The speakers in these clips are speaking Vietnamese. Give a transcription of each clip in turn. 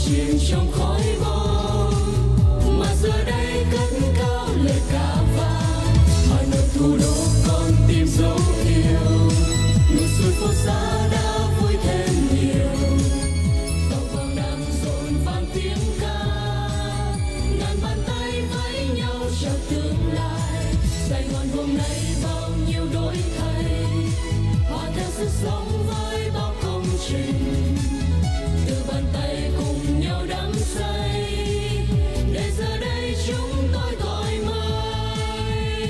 chìm trong khói bom, mà giờ đây cất cao lời ca vang. Hà Nội thủ đô con tìm dấu yêu, ngược xuôi phố xa đã vui thêm nhiều. Tàu vào đang rộn vang tiếng ca, ngàn bàn tay vẫy nhau chào tương lai. Sài Gòn hôm nay bao nhiêu đổi thay, hòa theo sức sống với bao công trình. Từ bàn tay cùng nhau đắm say, để giờ đây chúng tôi gọi mời.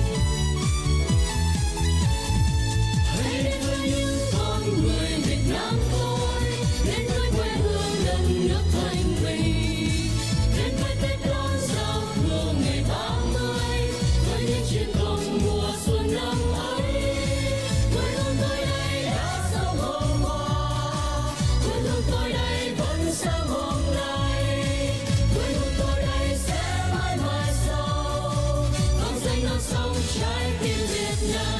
Hãy đến với những con người Việt Nam thôi, đến với quê hương đất nước thanh bình, đến với Tết đón giao thừa ngày 30, với những chiến công mùa xuân năm ấy. Quê hương tôi đây đã sống hôm qua, quê hương tôi đây vẫn sáng hôm nay, quê hương tôi đây sẽ mãi mãi sau, vang danh non sông trái tim Việt Nam.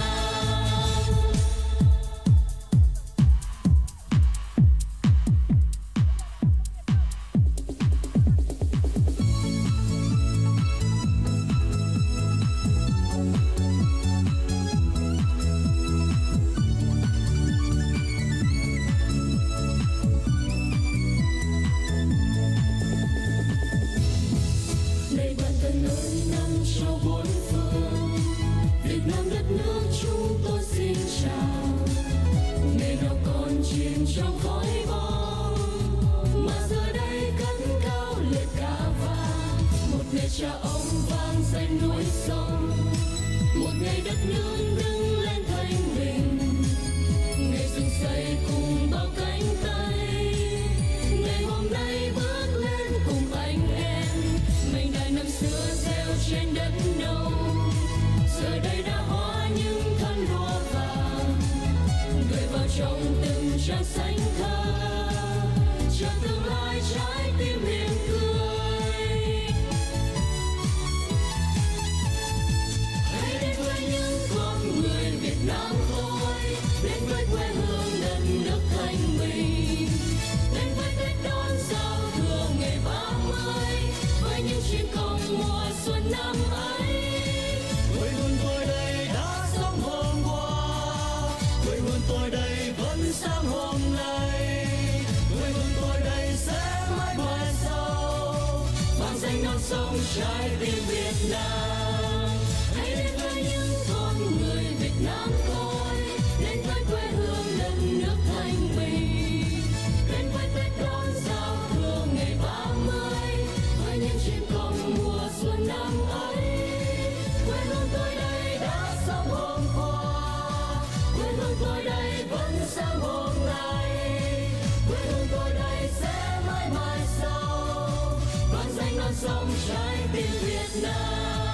Đây bản thân ơi nằm trong bốn phương, Việt Nam đất nước chúng tôi xin chào. Ngày nào còn chìm trong khói bom, mà giờ đây cất cao lời ca vang. Một ngày cha ông vang danh núi sông, một ngày đất nước đứng lên thanh bình. Ngày dựng xây cùng bao cánh tay, ngày hôm nay bước lên cùng anh em. Mảnh đàn năm xưa gieo trên đất nâu, giờ đây đã hóa những thân lúa vàng, gửi vào trong từng trang xanh thơ, cho tương lai trái tim mỉm cười. Hãy đến với những con người Việt Nam thôi, đến với quê hương đất nước thanh bình, đến với Tết đón giao thừa ngày 30, với những chiến công mùa xuân năm ấy. Quê hương tôi đây đã sống hôm qua, quê hương tôi đây vẫn sáng hôm nay, quê hương tôi đây sẽ mãi mãi sau, vang danh non sông trái tim Việt Nam. Hãy đến với những con người Việt Nam thôi, đến với quê hương đất nước thanh bình, đến với Tết đón giao thừa ngày 30, với những chiến công mùa xuân năm ấy. Quê hương tôi đây đã sống hôm qua, quê hương tôi đây vẫn sáng hôm nay, quê hương tôi đây sẽ mãi mãi sau, vang danh non sông trái tim Việt Nam.